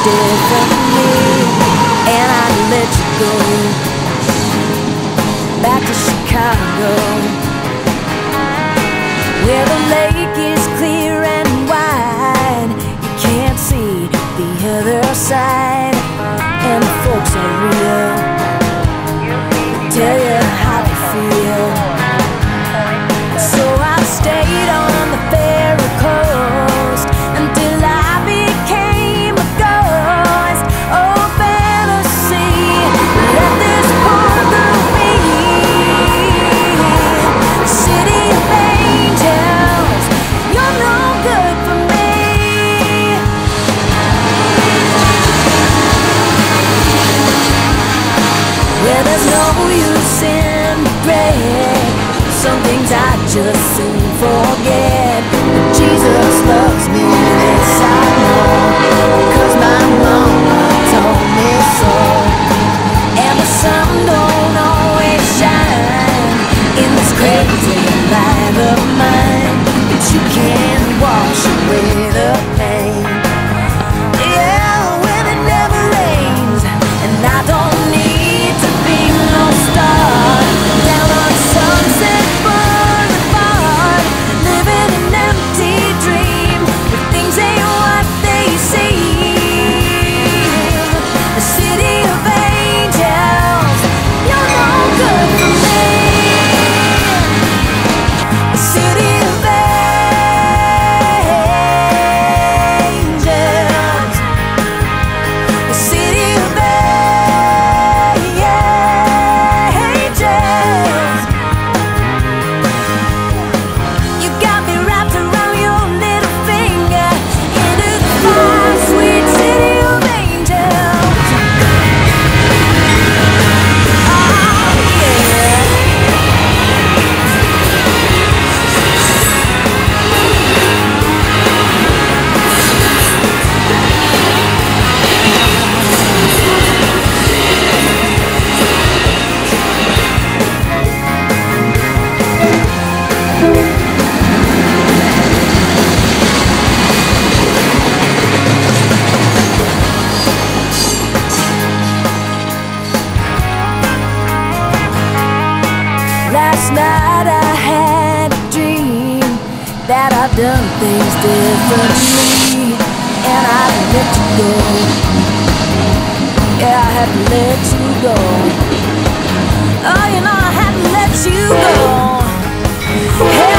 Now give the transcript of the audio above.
differently, and I'd let you go back to Chicago, where the lake is clear and wide. You can't see the other side, and the folks are real, tell you how they feel. So I stayed on the ferry coast until I became a ghost. Oh, fantasy, let this poor girl be. City of angels, you're no good for me. Well, there's no use in regret. Some things I just soon forget. But Jesus loves me, this I know, because my mama told me so. And the sun don't always shine in this crazy life of mine, but you can't wash away the pain. Yeah, when it never rains, and I don't need to be no star down on Sunset Boulevard, living an empty dream where things ain't what they seem. The city of angels, you're no good for me. The city of angels, the city of angels. You got me wrapped around your little finger into the far sweet city of angels. Oh yeah. Last night I had a dream that I've done things differently, and I let you go. Yeah, I had to let you go. Oh, you know I had to let you go. Hey,